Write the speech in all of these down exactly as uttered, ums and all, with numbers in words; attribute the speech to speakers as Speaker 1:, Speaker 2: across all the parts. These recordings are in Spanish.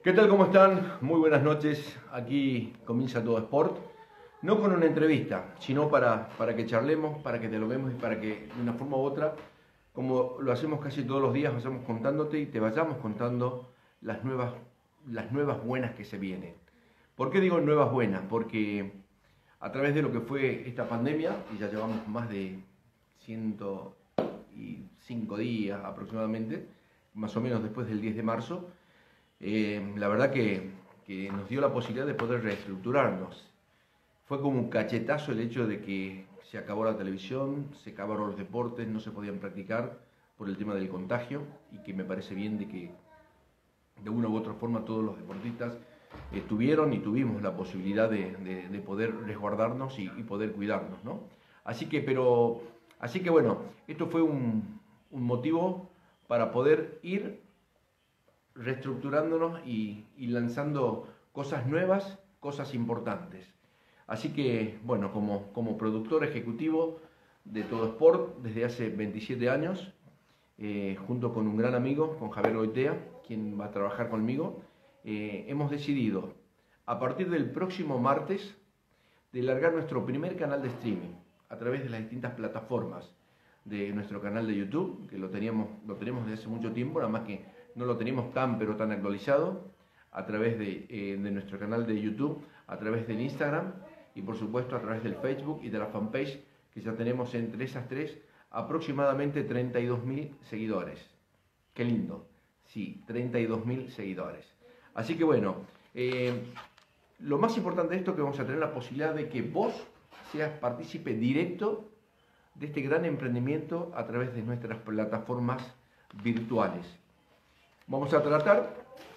Speaker 1: ¿Qué tal? ¿Cómo están? Muy buenas noches. Aquí comienza Todo Sport. No con una entrevista, sino para, para que charlemos, para que te lo vemos y para que de una forma u otra, como lo hacemos casi todos los días, vayamos contándote y te vayamos contando las nuevas, las nuevas buenas que se vienen. ¿Por qué digo nuevas buenas? Porque a través de lo que fue esta pandemia, y ya llevamos más de ciento cinco días aproximadamente, más o menos después del diez de marzo, Eh, la verdad que, que nos dio la posibilidad de poder reestructurarnos. Fue como un cachetazo el hecho de que se acabó la televisión, se acabaron los deportes, no se podían practicar por el tema del contagio y que me parece bien de que de una u otra forma todos los deportistas eh, tuvieron y tuvimos la posibilidad de, de, de poder resguardarnos y, y poder cuidarnos, ¿no? Así que, pero, así que bueno, esto fue un, un motivo para poder ir reestructurándonos y, y lanzando cosas nuevas, cosas importantes. Así que, bueno, como, como productor ejecutivo de Todo Sport desde hace veintisiete años, eh, junto con un gran amigo, con Javier Goitea, quien va a trabajar conmigo, eh, hemos decidido, a partir del próximo martes, de largar nuestro primer canal de streaming a través de las distintas plataformas de nuestro canal de YouTube, que lo teníamos, lo tenemos desde hace mucho tiempo, nada más que no lo teníamos tan pero tan actualizado, a través de, eh, de nuestro canal de YouTube, a través del Instagram y por supuesto a través del Facebook y de la fanpage, que ya tenemos entre esas tres aproximadamente treinta y dos mil seguidores. Qué lindo, sí, treinta y dos mil seguidores. Así que bueno, eh, lo más importante de esto es que vamos a tener la posibilidad de que vos seas partícipe directo de este gran emprendimiento a través de nuestras plataformas virtuales. Vamos a tratar,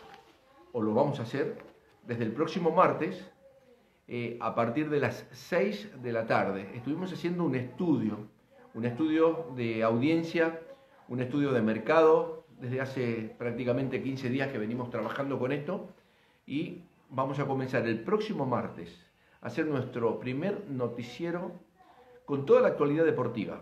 Speaker 1: o lo vamos a hacer, desde el próximo martes, eh, a partir de las seis de la tarde. Estuvimos haciendo un estudio, un estudio de audiencia, un estudio de mercado, desde hace prácticamente quince días que venimos trabajando con esto, y vamos a comenzar el próximo martes a hacer nuestro primer noticiero con toda la actualidad deportiva.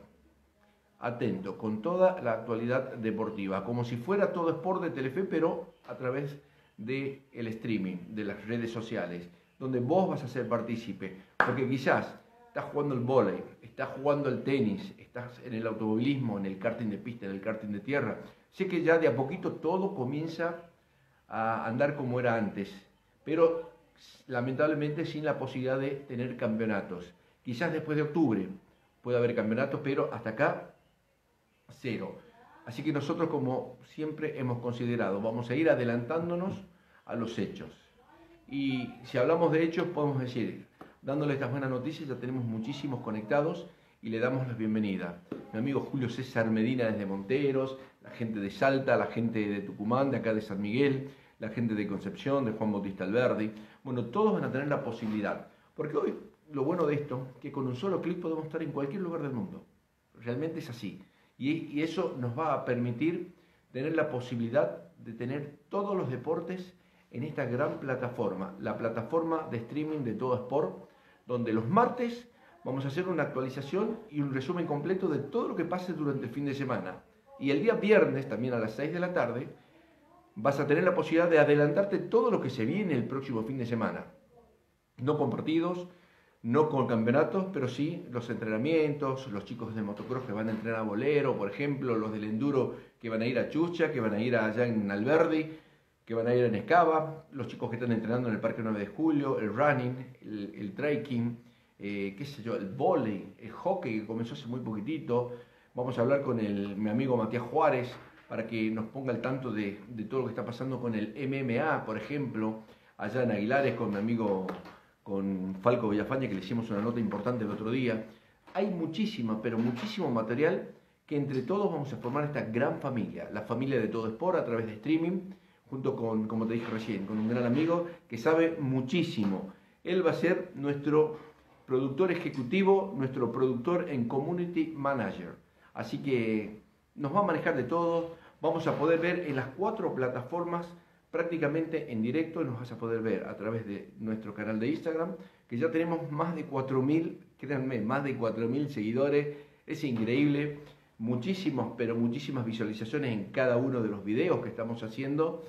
Speaker 1: Atento, con toda la actualidad deportiva, como si fuera Todo Sport de Telefe, pero a través del streaming, de las redes sociales, donde vos vas a ser partícipe, porque quizás estás jugando el vóley, estás jugando el tenis, estás en el automovilismo, en el karting de pista, en el karting de tierra. Sé que ya de a poquito todo comienza a andar como era antes, pero lamentablemente sin la posibilidad de tener campeonatos. Quizás después de octubre pueda haber campeonatos, pero hasta acá cero. Así que nosotros, como siempre hemos considerado, vamos a ir adelantándonos a los hechos. Y si hablamos de hechos, podemos decir, dándole estas buenas noticias, ya tenemos muchísimos conectados y le damos la bienvenida. Mi amigo Julio César Medina desde Monteros, la gente de Salta, la gente de Tucumán, de acá de San Miguel, la gente de Concepción, de Juan Bautista Alberdi. Bueno, todos van a tener la posibilidad. Porque hoy lo bueno de esto, que con un solo clic podemos estar en cualquier lugar del mundo. Realmente es así. Y, y eso nos va a permitir tener la posibilidad de tener todos los deportes en esta gran plataforma, la plataforma de streaming de Todo Sport, donde los martes vamos a hacer una actualización y un resumen completo de todo lo que pase durante el fin de semana. Y el día viernes, también a las seis de la tarde, vas a tener la posibilidad de adelantarte todo lo que se viene el próximo fin de semana. No con partidos, no con campeonatos, pero sí los entrenamientos, los chicos de motocross que van a entrenar a Bolero, por ejemplo, los del enduro que van a ir a Chucha, que van a ir allá en Alberdi, que van a ir en Escava, los chicos que están entrenando en el Parque nueve de Julio, el running, el, el trekking, eh, qué sé yo, el vóley, el hockey que comenzó hace muy poquitito. Vamos a hablar con el, mi amigo Matías Juárez para que nos ponga al tanto de, de todo lo que está pasando con el M M A, por ejemplo, allá en Aguilares con mi amigo, con Falco Villafaña, que le hicimos una nota importante el otro día. Hay muchísima, pero muchísimo material que entre todos vamos a formar esta gran familia, la familia de Todo Sport a través de streaming, junto con, como te dije recién, con un gran amigo que sabe muchísimo. Él va a ser nuestro productor ejecutivo, nuestro productor en Community Manager. Así que nos va a manejar de todo. Vamos a poder ver en las cuatro plataformas prácticamente en directo. Nos vas a poder ver a través de nuestro canal de Instagram, que ya tenemos más de cuatro mil, créanme, más de cuatro mil seguidores. Es increíble. Muchísimos, pero muchísimas visualizaciones en cada uno de los videos que estamos haciendo.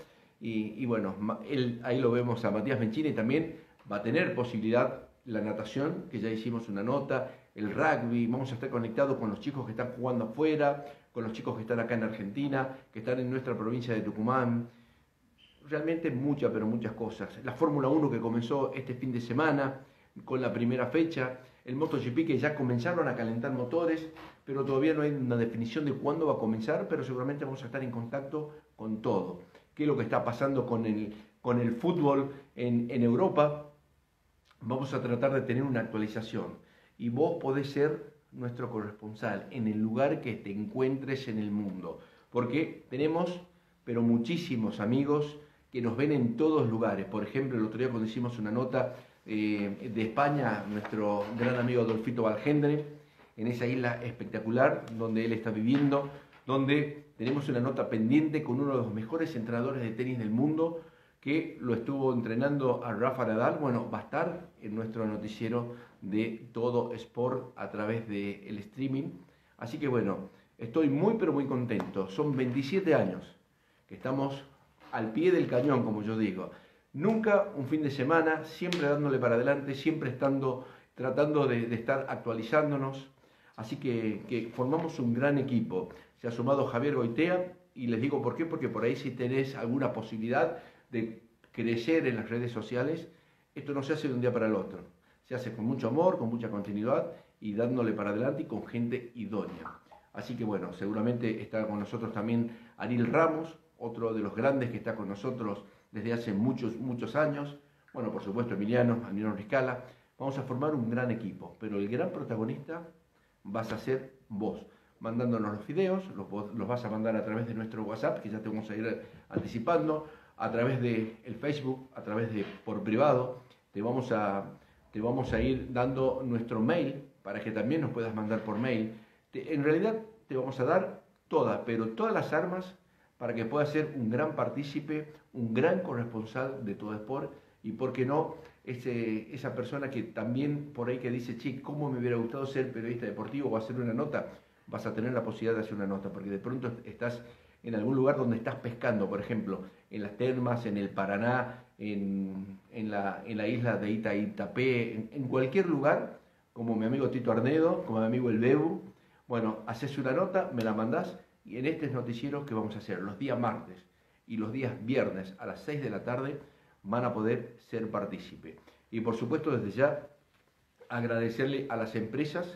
Speaker 1: Y, y bueno, él, ahí lo vemos a Matías Menchini, también va a tener posibilidad la natación, que ya hicimos una nota, el rugby, vamos a estar conectados con los chicos que están jugando afuera, con los chicos que están acá en Argentina, que están en nuestra provincia de Tucumán. Realmente muchas, pero muchas cosas. La Fórmula uno que comenzó este fin de semana con la primera fecha, el MotoGP que ya comenzaron a calentar motores, pero todavía no hay una definición de cuándo va a comenzar, pero seguramente vamos a estar en contacto con todo. ¿Qué es lo que está pasando con el, con el fútbol en, en Europa? Vamos a tratar de tener una actualización y vos podés ser nuestro corresponsal en el lugar que te encuentres en el mundo, porque tenemos, pero muchísimos amigos que nos ven en todos lugares. Por ejemplo, el otro día cuando hicimos una nota eh, de España, nuestro gran amigo Adolfito Valgendre, en esa isla espectacular donde él está viviendo, donde tenemos una nota pendiente con uno de los mejores entrenadores de tenis del mundo, que lo estuvo entrenando a Rafa Nadal. Bueno, va a estar en nuestro noticiero de Todo Sport a través del streaming. Así que bueno, estoy muy pero muy contento. Son veintisiete años que estamos al pie del cañón, como yo digo. Nunca un fin de semana, siempre dándole para adelante, siempre estando, tratando de, de estar actualizándonos. Así que, que formamos un gran equipo. Se ha sumado Javier Goitea y les digo por qué, porque por ahí si tenés alguna posibilidad de crecer en las redes sociales, esto no se hace de un día para el otro. Se hace con mucho amor, con mucha continuidad y dándole para adelante y con gente idónea. Así que bueno, seguramente está con nosotros también Ariel Ramos, otro de los grandes que está con nosotros desde hace muchos, muchos años. Bueno, por supuesto Emiliano, Emiliano Riscala. Vamos a formar un gran equipo, pero el gran protagonista vas a ser vos, mandándonos los videos, los, los vas a mandar a través de nuestro WhatsApp, que ya te vamos a ir anticipando, a través de el Facebook, a través de por privado, te vamos a, te vamos a ir dando nuestro mail para que también nos puedas mandar por mail. Te, en realidad te vamos a dar todas, pero todas las armas para que puedas ser un gran partícipe, un gran corresponsal de Todo Sport y, por qué no, ese, esa persona que también por ahí que dice, che, ¿cómo me hubiera gustado ser periodista deportivo o hacer una nota? Vas a tener la posibilidad de hacer una nota, porque de pronto estás en algún lugar donde estás pescando, por ejemplo, en las termas, en el Paraná, en, en, la, en la isla de Ita Itapé, en, en cualquier lugar, como mi amigo Tito Arnedo, como mi amigo El Bebu. Bueno, haces una nota, me la mandás, y en estos noticieros que vamos a hacer los días martes y los días viernes a las seis de la tarde van a poder ser partícipe. Y por supuesto, desde ya, agradecerle a las empresas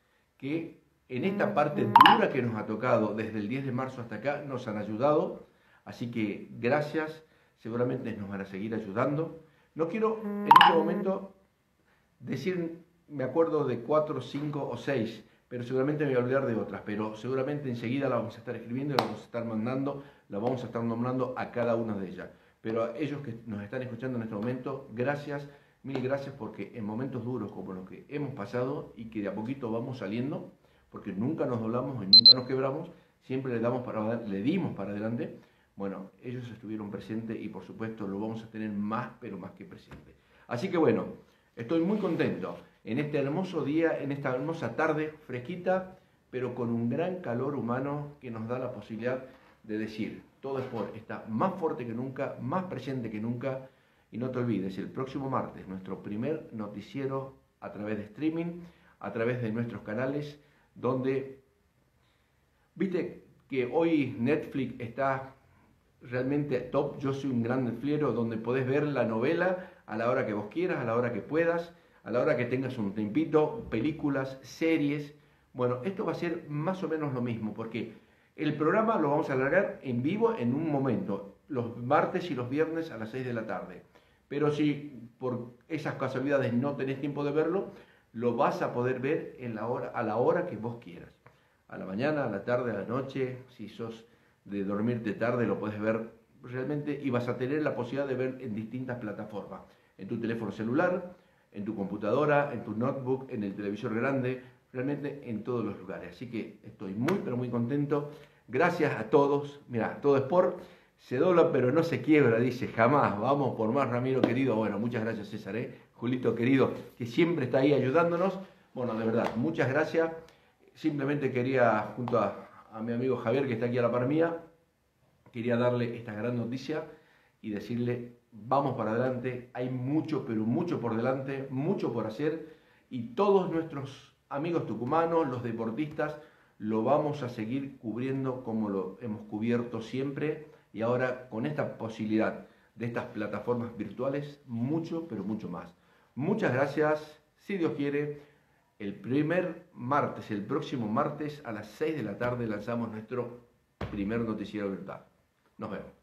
Speaker 1: que en esta parte dura que nos ha tocado desde el diez de marzo hasta acá nos han ayudado, así que gracias, seguramente nos van a seguir ayudando. No quiero en este momento decir, me acuerdo de cuatro, cinco o seis, pero seguramente me voy a olvidar de otras, pero seguramente enseguida la vamos a estar escribiendo, la vamos a estar mandando, la vamos a estar nombrando a cada una de ellas. Pero a ellos que nos están escuchando en este momento, gracias, mil gracias, porque en momentos duros como los que hemos pasado y que de a poquito vamos saliendo, porque nunca nos doblamos y nunca nos quebramos, siempre le, damos para, le dimos para adelante. Bueno, ellos estuvieron presentes y por supuesto lo vamos a tener más, pero más que presente. Así que bueno, estoy muy contento en este hermoso día, en esta hermosa tarde fresquita, pero con un gran calor humano que nos da la posibilidad de decir, Todo Sport está más fuerte que nunca, más presente que nunca. Y no te olvides, el próximo martes, nuestro primer noticiero a través de streaming, a través de nuestros canales, donde, viste que hoy Netflix está realmente top. Yo soy un gran Netflixero, donde podés ver la novela a la hora que vos quieras, a la hora que puedas, a la hora que tengas un tempito, películas, series. Bueno, esto va a ser más o menos lo mismo, porque el programa lo vamos a alargar en vivo en un momento, los martes y los viernes a las seis de la tarde. Pero si por esas casualidades no tenés tiempo de verlo, lo vas a poder ver en la hora, a la hora que vos quieras. A la mañana, a la tarde, a la noche. Si sos de dormirte tarde, lo puedes ver realmente y vas a tener la posibilidad de ver en distintas plataformas. En tu teléfono celular, en tu computadora, en tu notebook, en el televisor grande, realmente en todos los lugares. Así que estoy muy, pero muy contento. Gracias a todos. Mira, Todo Sport se dobla pero no se quiebra, dice, jamás. Vamos por más, Ramiro querido. Bueno, muchas gracias, César, ¿eh? Julito querido, que siempre está ahí ayudándonos. Bueno, de verdad, muchas gracias. Simplemente quería, junto a, a mi amigo Javier, que está aquí a la par mía, quería darle esta gran noticia, y decirle, vamos para adelante, hay mucho, pero mucho por delante, mucho por hacer, y todos nuestros amigos tucumanos, los deportistas, lo vamos a seguir cubriendo como lo hemos cubierto siempre, y ahora con esta posibilidad de estas plataformas virtuales, mucho, pero mucho más. Muchas gracias, si Dios quiere, el primer martes, el próximo martes a las seis de la tarde lanzamos nuestro primer noticiero virtual. Nos vemos.